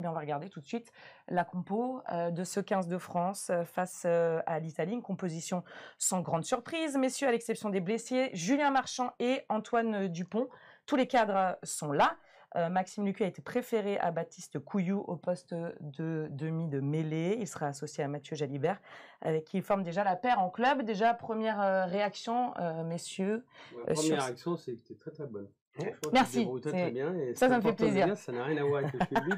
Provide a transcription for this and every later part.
On va regarder tout de suite la compo de ce 15 de France face à l'Italie. Une composition sans grande surprise, messieurs, à l'exception des blessés, Julien Marchand et Antoine Dupont. Tous les cadres sont là. Maxime Lucu a été préféré à Baptiste Couillou au poste de demi de mêlée. Il sera associé à Mathieu Jalibert, avec qui il forme déjà la paire en club. Déjà, première réaction, messieurs. Première réaction, c'est que tu es très très bonne. Merci. Très bien, et ça me fait plaisir. Dire, ça n'a rien à voir avec le public.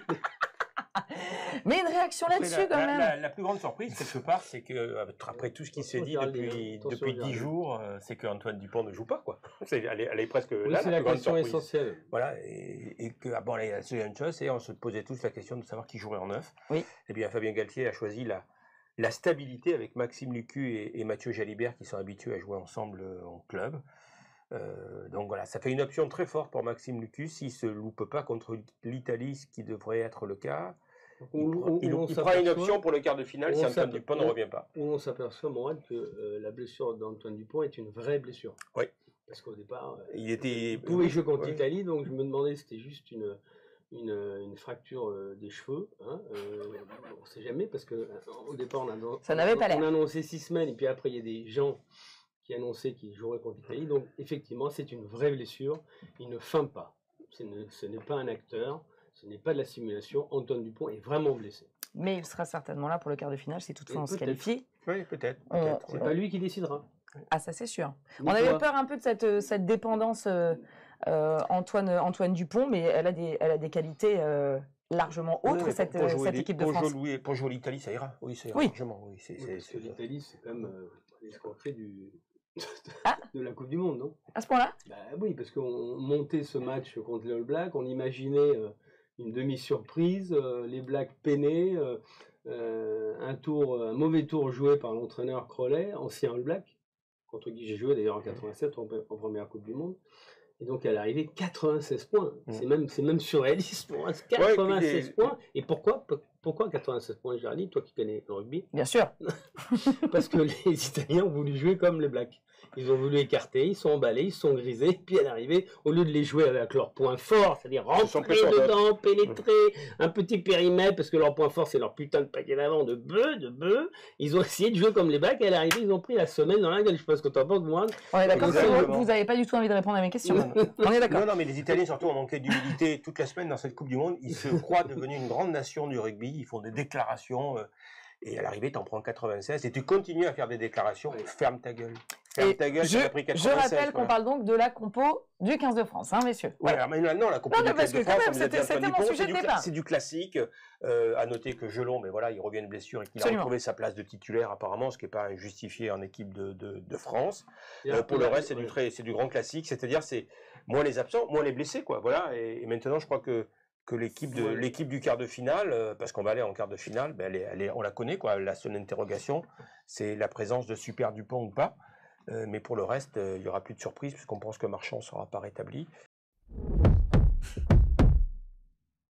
Mais une réaction là-dessus quand même. La plus grande surprise, quelque part, c'est que, après tout ce qui s'est dit depuis 10 jours, c'est qu'Antoine Dupont ne joue pas, quoi. Elle est presque là, c'est la question essentielle. Voilà, et que, bon, la deuxième chose, c'est on se posait tous la question de savoir qui jouerait en neuf. Oui. Et bien, Fabien Galtier a choisi la stabilité avec Maxime Lucu et Mathieu Jalibert, qui sont habitués à jouer ensemble en club. Donc voilà, ça fait une option très forte pour Maxime Lucu. S'il ne se loupe pas contre l'Italie, ce qui devrait être le cas, il prend une option pour le quart de finale si Antoine Dupont ne revient pas. Où on s'aperçoit, Mourad, que la blessure d'Antoine Dupont est une vraie blessure. Oui. Parce qu'au départ, il pouvait jouer contre l'Italie, donc je me demandais si c'était juste une fracture des cheveux. Hein, on ne sait jamais, parce qu'au départ, ça n'avait pas l'air. On a annoncé 6 semaines, et puis après, il y a des gens qui annonçaient qu'il jouerait contre l'Italie. Donc, effectivement, c'est une vraie blessure. Il ne feint pas. Ce n'est pas un acteur. Ce n'est pas de la simulation. Antoine Dupont est vraiment blessé. Mais il sera certainement là pour le quart de finale si toutefois on se qualifie. Oui, peut-être. C'est pas lui qui décidera. Ah, ça c'est sûr. On avait peur un peu de cette dépendance Antoine Dupont, mais elle a des qualités largement autres, cette équipe de France. Pour jouer l'Italie, ça ira. Oui, ça ira largement. Oui, parce que l'Italie, c'est quand même l'escroquerie de la Coupe du Monde, non? À ce point-là? Oui, parce qu'on montait ce match contre les All Blacks, on imaginait une demi-surprise, les Blacks peinés, un mauvais tour joué par l'entraîneur Crowley, ancien All Black, contre qui j'ai joué d'ailleurs en 87 en première Coupe du Monde. Et donc elle est arrivée 96 points. C'est même surréaliste pour moi. 96 points. Et pourquoi 87 points, Géraldine, toi qui connais le rugby? Bien sûr. Parce que les Italiens ont voulu jouer comme les Blacks. Ils ont voulu écarter, ils sont emballés, ils sont grisés, puis à l'arrivée, au lieu de les jouer avec leurs points forts, c'est-à-dire rentrer dedans, pénétrer, un petit périmètre, parce que leur point fort c'est leur putain de paquet d'avant de bœufs, ils ont essayé de jouer comme les Blacks, et à l'arrivée, ils ont pris la semaine dans la gueule. Je pense que tu en penses, moi. On est d'accord, vous n'avez pas du tout envie de répondre à mes questions. On est d'accord. Non, mais les Italiens surtout ont manqué d'humilité toute la semaine dans cette Coupe du Monde. Ils se croient devenus une grande nation du rugby, ils font des déclarations. Et à l'arrivée, tu en prends 96 et tu continues à faire des déclarations. Ferme ta gueule. Ferme ta gueule, as pris 96. Je rappelle qu'on parle donc de la compo du 15 de France, hein, messieurs. Oui, alors maintenant, la compo du 15 de France, c'était mon sujet de départ. C'est du classique. À noter que Jelon, mais voilà, il revient de blessure et qu'il a retrouvé sa place de titulaire apparemment, ce qui n'est pas injustifié en équipe de France. Pour le reste, c'est du grand classique. C'est-à-dire, c'est moins les absents, moins les blessés, quoi. Voilà. Et maintenant, je crois que l'équipe du quart de finale, parce qu'on va aller en quart de finale, on la connaît, quoi. La seule interrogation, c'est la présence de Super Dupont ou pas. Mais pour le reste, il n'y aura plus de surprise puisqu'on pense que Marchand ne sera pas rétabli.